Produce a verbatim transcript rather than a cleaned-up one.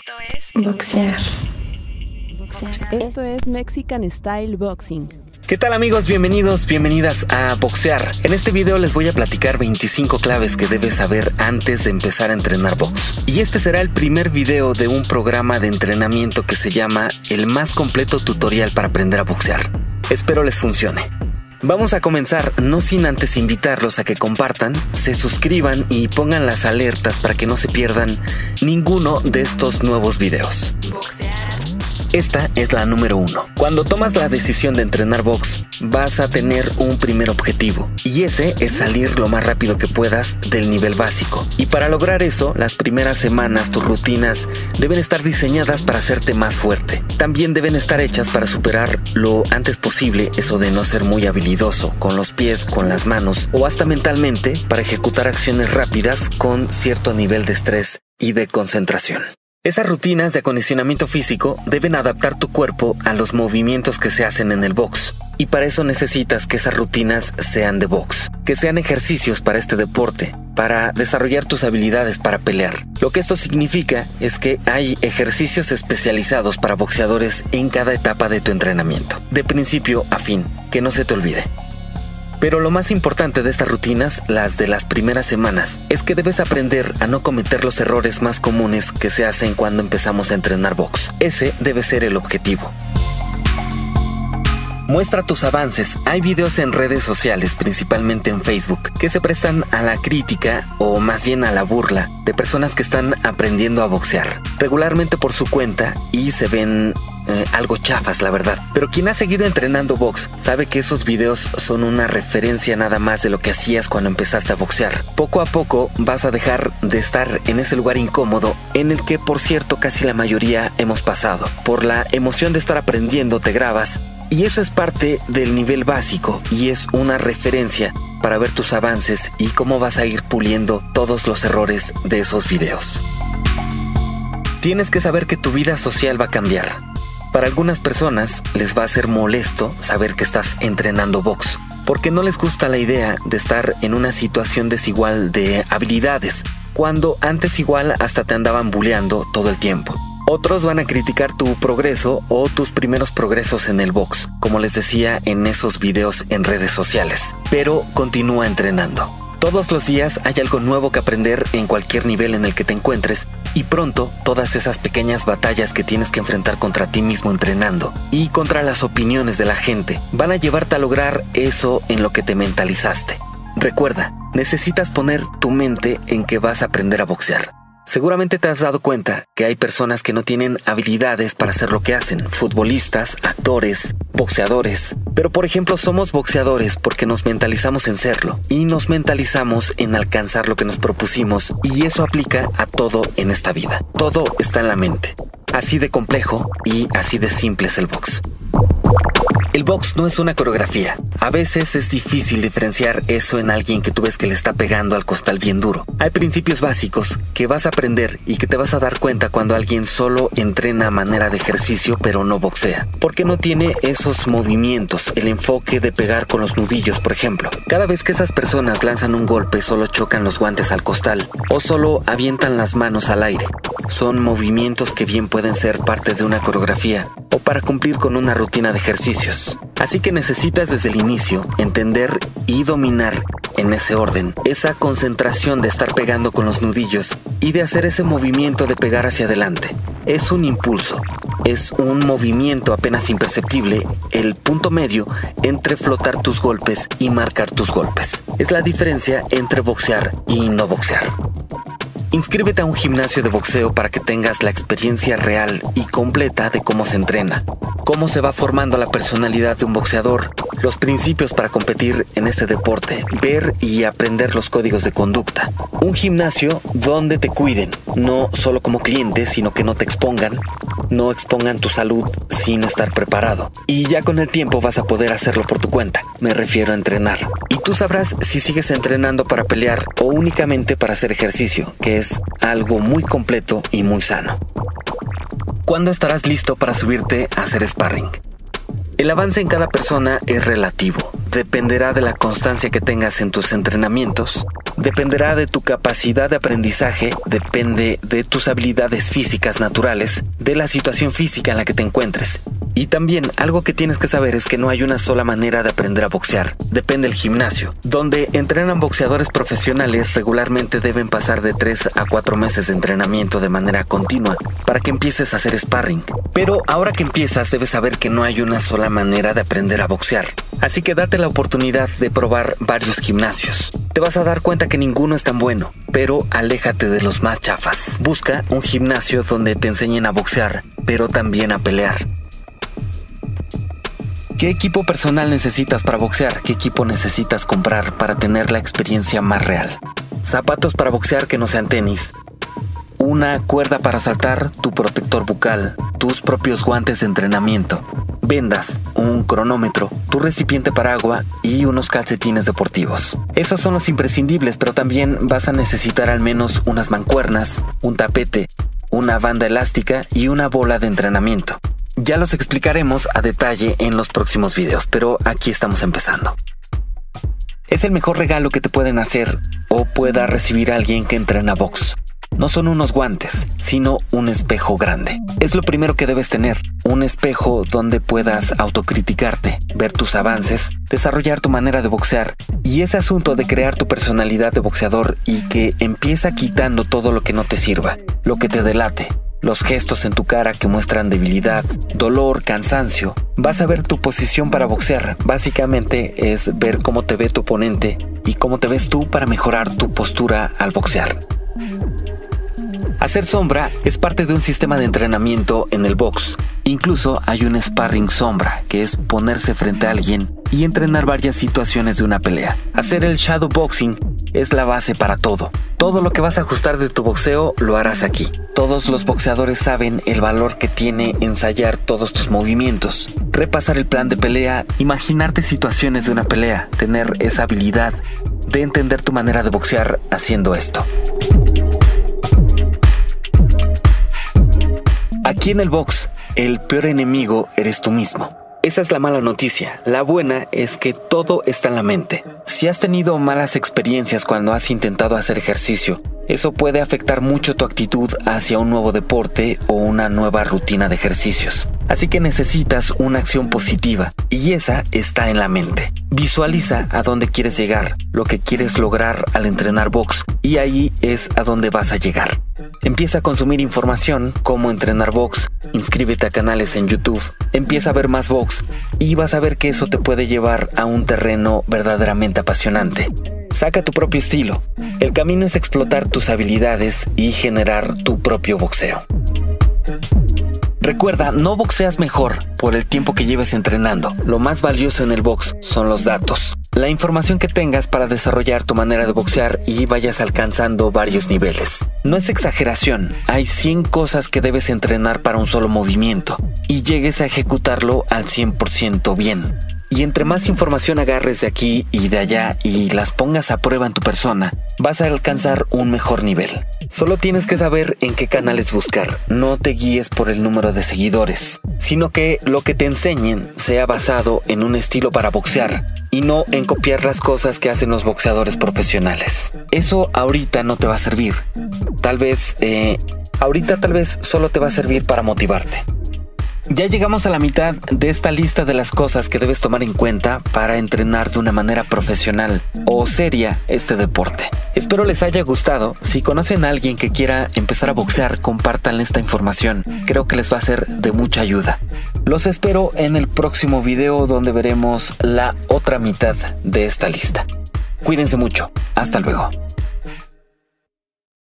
Esto es boxear. Esto es Mexican Style Boxing. ¿Qué tal, amigos? Bienvenidos, bienvenidas a Boxear. En este video les voy a platicar veinticinco claves que debes saber antes de empezar a entrenar box. Y este será el primer video de un programa de entrenamiento que se llama el más completo tutorial para aprender a boxear. Espero les funcione. Vamos a comenzar, no sin antes invitarlos a que compartan, se suscriban y pongan las alertas para que no se pierdan ninguno de estos nuevos videos. Boxear. Esta es la número uno. Cuando tomas la decisión de entrenar box, vas a tener un primer objetivo, y ese es salir lo más rápido que puedas del nivel básico. Y para lograr eso, las primeras semanas tus rutinas deben estar diseñadas para hacerte más fuerte. También deben estar hechas para superar lo antes posible eso de no ser muy habilidoso con los pies, con las manos o hasta mentalmente para ejecutar acciones rápidas con cierto nivel de estrés y de concentración. Esas rutinas de acondicionamiento físico deben adaptar tu cuerpo a los movimientos que se hacen en el box. Y para eso necesitas que esas rutinas sean de box, que sean ejercicios para este deporte, para desarrollar tus habilidades para pelear. Lo que esto significa es que hay ejercicios especializados para boxeadores en cada etapa de tu entrenamiento, de principio a fin, que no se te olvide. Pero lo más importante de estas rutinas, las de las primeras semanas, es que debes aprender a no cometer los errores más comunes que se hacen cuando empezamos a entrenar box. Ese debe ser el objetivo. Muestra tus avances. Hay videos en redes sociales, principalmente en Facebook, que se prestan a la crítica o más bien a la burla de personas que están aprendiendo a boxear, regularmente por su cuenta, y se ven eh, algo chafas, la verdad. Pero quien ha seguido entrenando box sabe que esos videos son una referencia nada más de lo que hacías cuando empezaste a boxear. Poco a poco vas a dejar de estar en ese lugar incómodo en el que, por cierto, casi la mayoría hemos pasado. Por la emoción de estar aprendiendo te grabas. Y eso es parte del nivel básico y es una referencia para ver tus avances y cómo vas a ir puliendo todos los errores de esos videos. Tienes que saber que tu vida social va a cambiar. Para algunas personas les va a ser molesto saber que estás entrenando box, porque no les gusta la idea de estar en una situación desigual de habilidades, cuando antes igual hasta te andaban bulleando todo el tiempo. Otros van a criticar tu progreso o tus primeros progresos en el box, como les decía en esos videos en redes sociales. Pero continúa entrenando. Todos los días hay algo nuevo que aprender en cualquier nivel en el que te encuentres, y pronto todas esas pequeñas batallas que tienes que enfrentar contra ti mismo entrenando y contra las opiniones de la gente van a llevarte a lograr eso en lo que te mentalizaste. Recuerda, necesitas poner tu mente en que vas a aprender a boxear. Seguramente te has dado cuenta que hay personas que no tienen habilidades para hacer lo que hacen, futbolistas, actores, boxeadores. Pero por ejemplo somos boxeadores porque nos mentalizamos en serlo y nos mentalizamos en alcanzar lo que nos propusimos, y eso aplica a todo en esta vida. Todo está en la mente. Así de complejo y así de simple es el box. El box no es una coreografía. A veces es difícil diferenciar eso en alguien que tú ves que le está pegando al costal bien duro. Hay principios básicos que vas a aprender y que te vas a dar cuenta cuando alguien solo entrena a manera de ejercicio pero no boxea, porque no tiene esos movimientos, el enfoque de pegar con los nudillos, por ejemplo. Cada vez que esas personas lanzan un golpe, solo chocan los guantes al costal o solo avientan las manos al aire. Son movimientos que bien pueden ser parte de una coreografía o para cumplir con una rutina de ejercicios. Así que necesitas desde el inicio entender y dominar en ese orden esa concentración de estar pegando con los nudillos y de hacer ese movimiento de pegar hacia adelante. Es un impulso, es un movimiento apenas imperceptible, el punto medio entre flotar tus golpes y marcar tus golpes. Es la diferencia entre boxear y no boxear. Inscríbete a un gimnasio de boxeo para que tengas la experiencia real y completa de cómo se entrena, cómo se va formando la personalidad de un boxeador, los principios para competir en este deporte, ver y aprender los códigos de conducta. Un gimnasio donde te cuiden, no solo como cliente, sino que no te expongan, no expongan tu salud sin estar preparado. Y ya con el tiempo vas a poder hacerlo por tu cuenta, me refiero a entrenar. Y tú sabrás si sigues entrenando para pelear o únicamente para hacer ejercicio, que es algo muy completo y muy sano. ¿Cuándo estarás listo para subirte a hacer sparring? El avance en cada persona es relativo. Dependerá de la constancia que tengas en tus entrenamientos Dependerá de tu capacidad de aprendizaje, depende de tus habilidades físicas naturales, de la situación física en la que te encuentres. Y también algo que tienes que saber es que no hay una sola manera de aprender a boxear. Depende del gimnasio. Donde entrenan boxeadores profesionales regularmente deben pasar de tres a cuatro meses de entrenamiento de manera continua para que empieces a hacer sparring. Pero ahora que empiezas debes saber que no hay una sola manera de aprender a boxear. Así que date la oportunidad de probar varios gimnasios. Te vas a dar cuenta que ninguno es tan bueno, pero aléjate de los más chafas. Busca un gimnasio donde te enseñen a boxear, pero también a pelear. ¿Qué equipo personal necesitas para boxear? ¿Qué equipo necesitas comprar para tener la experiencia más real? Zapatos para boxear que no sean tenis, una cuerda para saltar, tu protector bucal, tus propios guantes de entrenamiento, vendas, un cronómetro, tu recipiente para agua y unos calcetines deportivos. Esos son los imprescindibles, pero también vas a necesitar al menos unas mancuernas, un tapete, una banda elástica y una bola de entrenamiento. Ya los explicaremos a detalle en los próximos videos, pero aquí estamos empezando. Es el mejor regalo que te pueden hacer o pueda recibir alguien que entrena box. No son unos guantes, sino un espejo grande. Es lo primero que debes tener, un espejo donde puedas autocriticarte, ver tus avances, desarrollar tu manera de boxear y ese asunto de crear tu personalidad de boxeador y que empieza quitando todo lo que no te sirva, lo que te delate. Los gestos en tu cara que muestran debilidad, dolor, cansancio. Vas a ver tu posición para boxear. Básicamente es ver cómo te ve tu oponente y cómo te ves tú para mejorar tu postura al boxear. Hacer sombra es parte de un sistema de entrenamiento en el box. Incluso hay un sparring sombra, que es ponerse frente a alguien y entrenar varias situaciones de una pelea. Hacer el shadow boxing es la base para todo. Todo lo que vas a ajustar de tu boxeo lo harás aquí. Todos los boxeadores saben el valor que tiene ensayar todos tus movimientos, repasar el plan de pelea, imaginarte situaciones de una pelea, tener esa habilidad de entender tu manera de boxear haciendo esto. Aquí en el box, el peor enemigo eres tú mismo. Esa es la mala noticia. La buena es que todo está en la mente. Si has tenido malas experiencias cuando has intentado hacer ejercicio, eso puede afectar mucho tu actitud hacia un nuevo deporte o una nueva rutina de ejercicios. Así que necesitas una acción positiva y esa está en la mente. Visualiza a dónde quieres llegar, lo que quieres lograr al entrenar box y ahí es a dónde vas a llegar. Empieza a consumir información, cómo entrenar box, inscríbete a canales en YouTube, empieza a ver más box y vas a ver que eso te puede llevar a un terreno verdaderamente apasionante. Saca tu propio estilo. El camino es explotar tus habilidades y generar tu propio boxeo. Recuerda, no boxeas mejor por el tiempo que lleves entrenando. Lo más valioso en el box son los datos. La información que tengas para desarrollar tu manera de boxear y vayas alcanzando varios niveles. No es exageración, hay cien cosas que debes entrenar para un solo movimiento y llegues a ejecutarlo al cien por ciento bien. Y entre más información agarres de aquí y de allá y las pongas a prueba en tu persona, vas a alcanzar un mejor nivel. Solo tienes que saber en qué canales buscar. No te guíes por el número de seguidores, sino que lo que te enseñen sea basado en un estilo para boxear y no en copiar las cosas que hacen los boxeadores profesionales. Eso ahorita no te va a servir. Tal vez, eh, ahorita tal vez solo te va a servir para motivarte. Ya llegamos a la mitad de esta lista de las cosas que debes tomar en cuenta para entrenar de una manera profesional o seria este deporte. Espero les haya gustado. Si conocen a alguien que quiera empezar a boxear, compártanle esta información. Creo que les va a ser de mucha ayuda. Los espero en el próximo video donde veremos la otra mitad de esta lista. Cuídense mucho. Hasta luego.